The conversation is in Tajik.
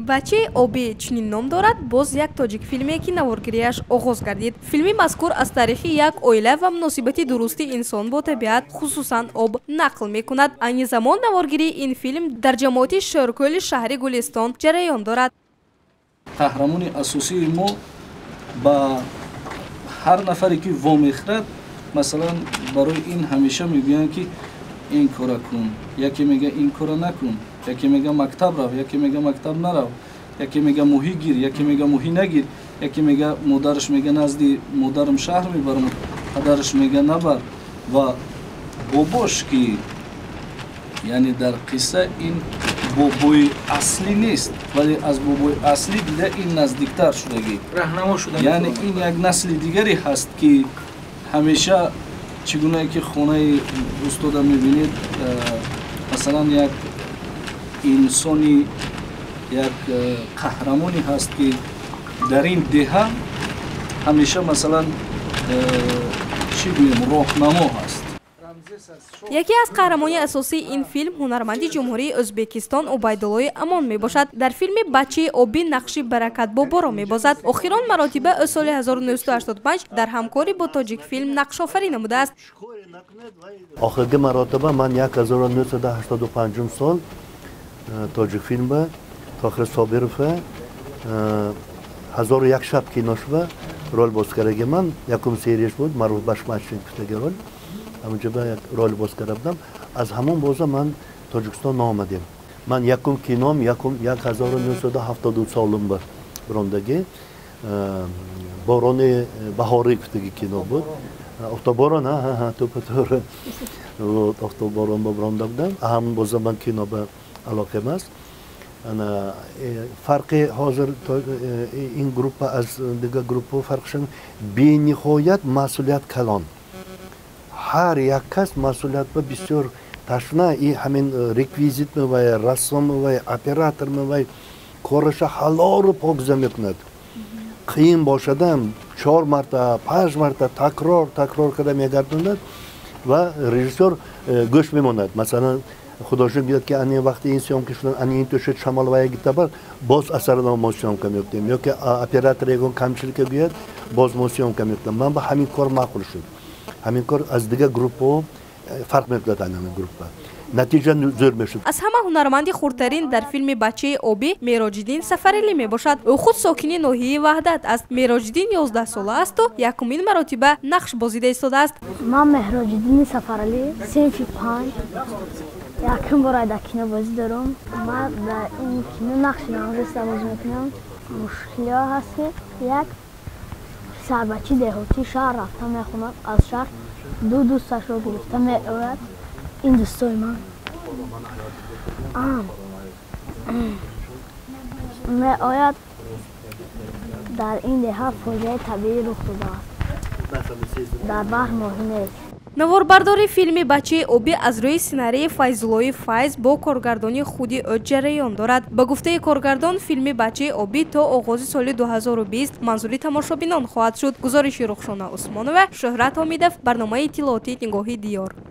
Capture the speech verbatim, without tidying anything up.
бачаи обӣ чунин ном дорад. Боз як тоҷик филме ки наворгириаш оғоз гардид. Филми мазкур аз таърихи як оила ва муносибати дурусти инсон бо табиат, хусусан об, нақл мекунад. Айни замон наворгирии ин филм дар ҷамоати шӯркӯли шаҳри Гулистон ҷараён дорад. қаҳрамони асосии мо ба ҳар нафаре ки вомехӯрад, масалан барои ин ҳамеша мегӯянд ки ин кора кун, яке мега ин кора накун, яке мега мактаб рав, яке мега мактаб нарав, яке мега моҳӣ гир, яке мега моҳӣ нагир, яке мега модараш мега назди модарам шаҳр мебарам, падараш мега набар. Ва бобош ки яъне дар қисса ин бобои аслӣ нест, вале аз бобои аслӣ дида ин наздиктар шудагӣ раҳнамо шуда, яъне ин як насли дигаре ҳаст ки ҳамеша чӣ гунае ки хонаи устода мебинед, масалан як инсони як қаҳрамоне ҳаст ки дар ин деҳа ҳамеша масалан чӣ гӯем роҳнамо ҳаст. яке аз қаҳрамони асосии ин филм ҳунарманди ҷумҳурии Ӯзбекистон Убайдуллои Амон мебошад. дар филми бачаи обӣ нақши Баракат Боборо мебозад. охирон маротиба ӯ соли ҳазору нӯҳсад ҳаштоду панҷ дар ҳамкорӣ бо Тоҷикфилм нақшофарӣ намудааст. охирги маротиба ман ҳазору нӯҳсаду ҳаштоду панҷум сол Тоҷикфилмба Тохир Собирова ҳазору як шаб киношва рол боз кардаги ман якум серияш буд, маъруф ба Шмачин кутаги рол. ҳамунҷа ба як рол боз карда будам. аз ҳамон боза ман Тоҷикистон наомадем. ман якум кином ҳазору нӯҳсаду ҳафтоду солум ба брондагӣ борони баҳорӣ кутаги кино буд. офтоборон тупатура офтоборон ба бронда будам. ҳамон боза ман кино ба алоқам аст. фарқи ҳозир ин группа аз дигар группа фарқшан бениҳоят масъулият калон. ҳар як кас масъулият ба бисёр ташна и ҳамин реквизит мевай, рассом мевай, оператор мевай, кораша ҳалору покза мекунад. қиин бошадам чор марта панҷ марта такрор такрор карда мегардонад ва режиссёр гӯш мемонад. масалан художник биёд ки ани вақти ин съёмка шудан ани ин тӯшад шамол ва гитабар боз асарно мо съёмка мекунем, ё ки оператор ягон камчилика биёд боз мо съёмка мекунем. ман ба ҳамин кор маъқул шуд. ҳамин кор аз дигар группаҳо фарқ мекунад. ҳамин группа натиҷа зӯр мешуд. аз ҳама ҳунарманди хурдтарин дар филми бачаи обӣ Мероҷиддин Сафаралӣ мебошад. ӯ худ сокини ноҳияи Ваҳдат аст. Мероҷиддин ёздаҳ сола асту якумин маротиба нақш бозида истодааст. ман Меҳроҷиддини Сафаралӣ синфи панҷ якум бора дар кино бозӣ дорам. ман дар ин кино нақши намазиста бозӣ мекунам. мушкилиҳо ҳаст ки як сарбачи деҳотӣ шаҳр рафта мехонад, аз шаҳр ду дӯсташро гирифта меояд. ин дӯстои ман меояд дар ин деҳа фоҷиаи табиӣ рух додааст. дар баҳр моҳӣ нест. наворбардори филми бачаи обӣ аз рӯи сценарии Файзуллои Файз бо коргардони худи ӯ ҷараён дорад. ба гуфтаи коргардон филми бачаи обӣ то оғози соли дуҳазору бист манзури тамошобинон хоҳад шуд. гузориши Рухшона Усмонова, Шӯҳрат Ҳомидов, барномаи иттилооти Нигоҳи Диёр.